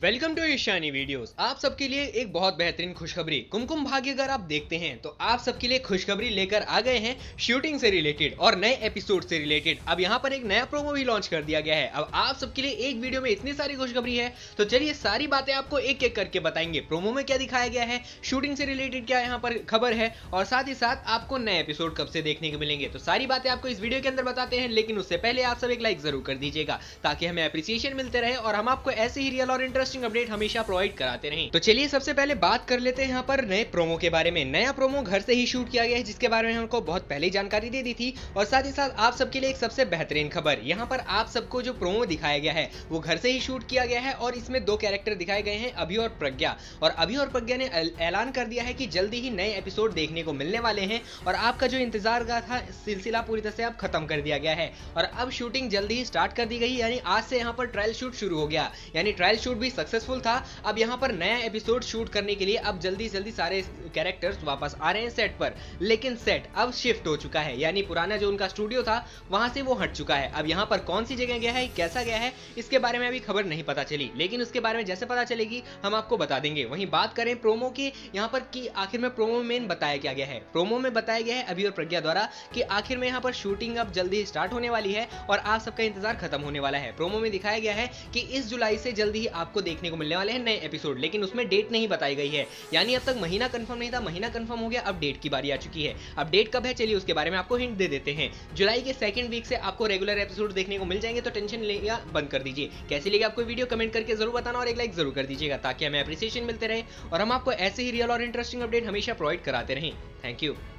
Welcome to Ishani videos. आप सबके लिए एक बहुत बेहतरीन खुशखबरी कुमकुम भाग्य अगर आप देखते हैं तो आप सबके लिए खुशखबरी लेकर आ गए हैं शूटिंग से रिलेटेड और नए एपिसोड से रिलेटेड। अब यहाँ पर एक नया प्रोमो भी लॉन्च कर दिया गया है। अब आप सबके लिए एक वीडियो में इतनी सारी खुशखबरी है तो चलिए सारी बातें आपको एक एक करके बताएंगे। प्रोमो में क्या दिखाया गया है, शूटिंग से रिलेटेड क्या यहाँ पर खबर है और साथ ही साथ आपको नए एपिसोड कब से देखने को मिलेंगे। तो सारी बातें आपको इस वीडियो के अंदर बताते हैं, लेकिन उससे पहले आप सब एक लाइक जरूर कर दीजिएगा ताकि हमें अप्रिसिएशन मिलते रहे और हम आपको ऐसे ही रियल और इंटरेस्टिंग अपडेट हमेशा प्रोवाइड कराते रहें। तो चलिए सबसे पहले बात कर लेते हैं यहाँ पर नए प्रोमो के बारे में। नया प्रोमो घर से ही शूट किया गया है जिसके बारे में हमको बहुत पहले ही जानकारी दे दी थी और साथ ही साथ आप सबके लिए एक सबसे बेहतरीन खबर, यहाँ पर आप सबको जो प्रोमो दिखाया गया है वो घर से ही शूट किया गया है और इसमें दो कैरेक्टर दिखाए गए हैं, अभी और प्रज्ञा। और अभी और प्रज्ञा ने ऐलान कर दिया है कि जल्दी ही नए एपिसोड देखने को मिलने वाले हैं और आपका जो इंतजार का था सिलसिला पूरी तरह से अब खत्म कर दिया गया है और अब शूटिंग जल्दी ही स्टार्ट कर दी गई। यानी आज से यहाँ पर ट्रायल शूट शुरू हो गया, यानी ट्रायल शूट भी सक्सेसफुल था। अब यहाँ पर नया एपिसोड शूट करने के लिए अब जल्दी जल्दी सारे कैरेक्टर्स वापस आ रहे हैं सेट पर, लेकिन सेट अब शिफ्ट हो चुका है, यानी पुराना जो उनका स्टूडियो था वहां से वो हट चुका है। अब यहाँ पर कौन सी जगह गया है, कैसा गया है, इसके बारे में अभी खबर नहीं पता चली, लेकिन उसके बारे में जैसे पता चलेगी हम आपको बता देंगे। वहीं बात करें प्रोमो की यहाँ पर कि आखिर में प्रोमो में मेन बताया क्या गया है। प्रोमो में बताया गया है अभी और प्रज्ञा द्वारा कि आखिर में यहाँ पर शूटिंग अब जल्दी स्टार्ट होने वाली है और आप सबका इंतजार खत्म होने वाला है। प्रोमो में दिखाया गया है कि इस जुलाई से जल्दी ही आपको देखने को मिलने वाले हैं नए एपिसोड, लेकिन उसमें डेट नहीं बताई गई है। यानी अब तक महीना कंफर्म नहीं था, महीना कंफर्म हो गया, अब डेट की बारी आ चुकी है। अब डेट कब है चलिए उसके बारे में आपको हिंट दे देते हैं। जुलाई के सेकंड वीक से आपको रेगुलर एपिसोड देखने को मिल जाएंगे, तो टेंशन लेना बंद कर दीजिए। कैसी लगी आपको वीडियो कमेंट करके जरूर बताना और एक लाइक जरूर कर दीजिएगा ताकि हमें अप्रिसिएशन मिलते रहे और हम आपको ऐसे ही रियल और इंटरेस्टिंग अपडेट हमेशा प्रोवाइड कराते रहें। Thank you.